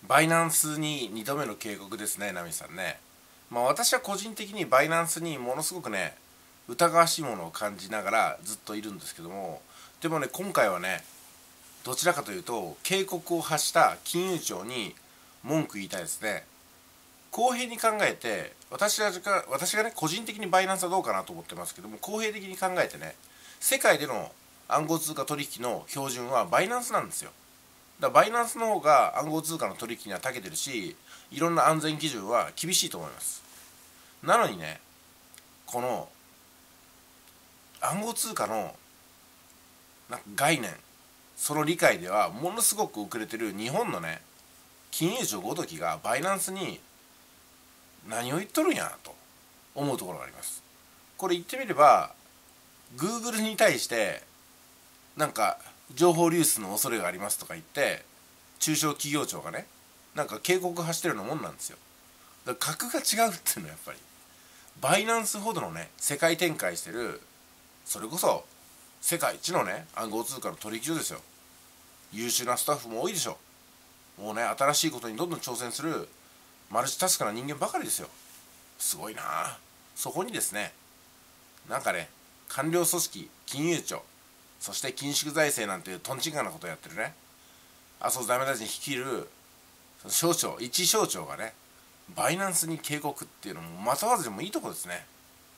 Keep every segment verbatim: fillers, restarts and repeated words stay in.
バイナンスににどめの警告ですね、ナミさんね。まあ私は個人的にバイナンスにものすごくね、疑わしいものを感じながらずっといるんですけども、でもね、今回はね、どちらかというと、警告を発した金融庁に文句言いたいですね。公平に考えて、私が私がね、個人的にバイナンスはどうかなと思ってますけども、公平的に考えてね、世界での暗号通貨取引の標準はバイナンスなんですよ。だからバイナンスの方が暗号通貨の取引には長けてるし、いろんな安全基準は厳しいと思います。なのにね、この暗号通貨のなんか概念、その理解ではものすごく遅れてる日本のね、金融庁ごときがバイナンスに何を言っとるんやと思うところがあります。これ言ってみれば Google に対してなんか情報流出の恐れがありますとか言って中小企業庁がね、なんか警告発してるようなもんなんですよ。だから格が違うっていうのはやっぱりバイナンスほどのね、世界展開してる、それこそ世界一のね、暗号通貨の取引所ですよ。優秀なスタッフも多いでしょう。もうね、新しいことにどんどん挑戦するマルチタスクな人間ばかりですよ。すごいなあ。そこにですね、なんかね、官僚組織、金融庁、そして緊縮財政なんていうとんちんかなことをやってるね、麻生財務大臣率いる省庁、一省庁がね、バイナンスに警告っていうのもまたわずでもいいとこですね。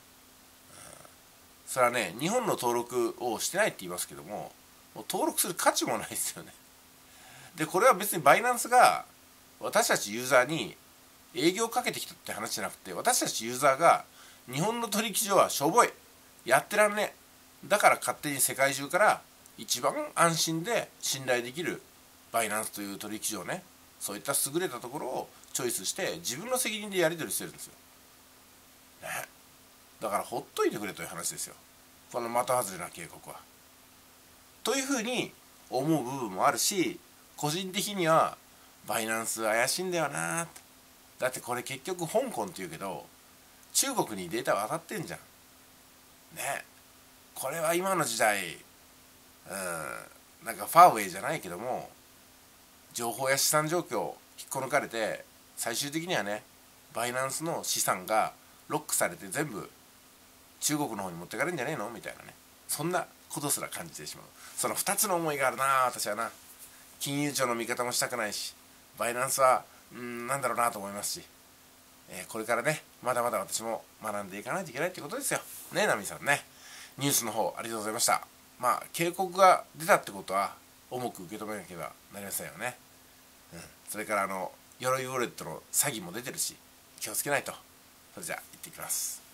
それはね、日本の登録をしてないって言いますけども、もう登録する価値もないですよね。で、これは別にバイナンスが私たちユーザーに営業をかけてきたって話じゃなくて、私たちユーザーが日本の取引所はしょぼい、やってらんねえ、だから勝手に世界中から一番安心で信頼できるバイナンスという取引所をね、そういった優れたところをチョイスして自分の責任でやり取りしてるんですよ、ね、だからほっといてくれという話ですよ、この的外れな警告は。というふうに思う部分もあるし、個人的にはバイナンス怪しいんだよな。だってこれ結局香港っていうけど中国にデータ渡ってんじゃんね。これは今の時代、うん、なんかファーウェイじゃないけども、情報や資産状況を引っこ抜かれて、最終的にはね、バイナンスの資産がロックされて全部中国の方に持ってかれるんじゃねえのみたいなね、そんなことすら感じてしまう。そのふたつの思いがあるな、私はな。金融庁の味方もしたくないし、バイナンスはうんなんだろうなと思いますし、えー、これからね、まだまだ私も学んでいかないといけないってことですよね。ナミさんね、ニュースの方ありがとうございました。まあ警告が出たってことは重く受け止めなければなりませんよね。うん、それからあの鎧ウォレットの詐欺も出てるし、気をつけないと。それじゃあ行ってきます。